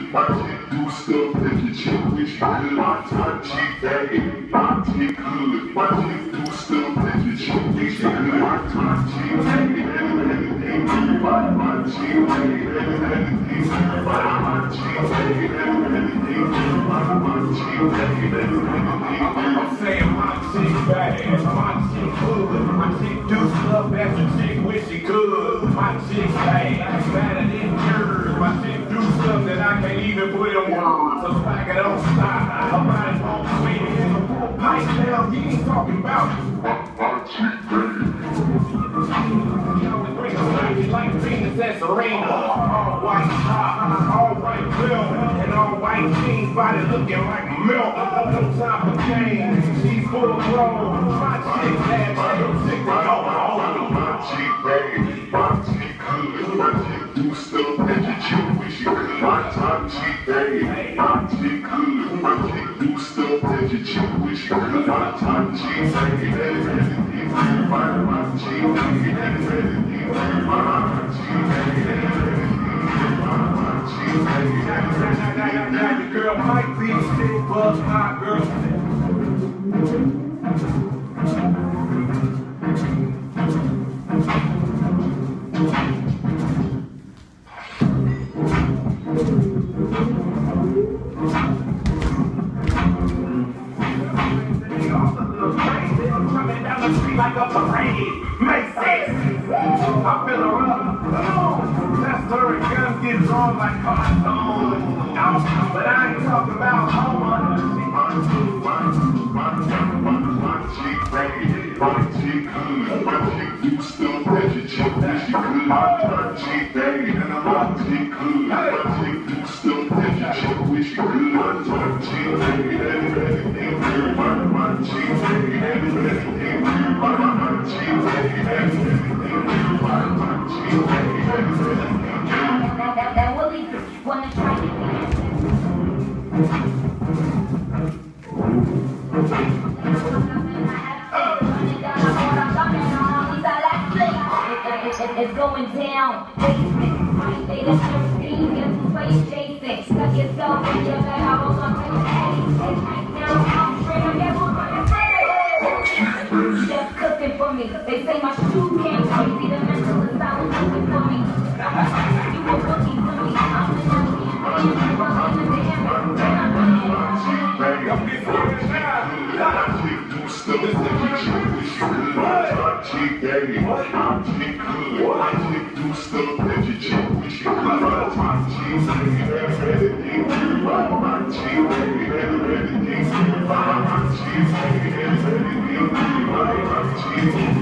My chick do stuff that your chick wish you could. My chick bad, my chick good. My chick do stuff that your chick wish you could. My chick bad, my chick bad, I'm saying my chick bad, my chick good. My chick do stuff that your chick wish she could. My chick bad, better than yours. My chick do stuff that I can't even put in words. So stack it don't stop, her body's on swing. Nice hell, he ain't talking about my chick bad. Like Venus and Serena, all white top, all white belt, and all white jeans, body looking like milk. No time for games, she's full grown. My chick bad, my chick go home. My chick bad, my chick good. My chick do stuff that your chick wish she could. My chick bad, my chick good. My chick do stuff that your chick wish she could. My chick bad, my chick Now your girl might be sick, but my girl coming down the street like a parade. Make sense. I feel her up. Test her and guns get drawn like cartoons. But I ain't talking about home. My chick bad, my chick good. My chick do stuff that your chick wish she could. My chick bad, my chick good. My chick do stuff that your chick wish she could. My chick bad, my chick bad, That Willie wanna try to it's going down. Basement, they just steam, get some space chasing. Stuck yourself in your bag, I roll up in the alley. Now I'm straight, I get one on your chef cooking for me. They say my shoe can't crazy, the mental is out looking for me. You a bookie to me, I'm in the stuff that your chick wish you could. My chick daddy, my chick good. My chick do stuff that your chick wish you could. My chick daddy, everything good. My chick daddy, everything good. My chick daddy, everything good. My chick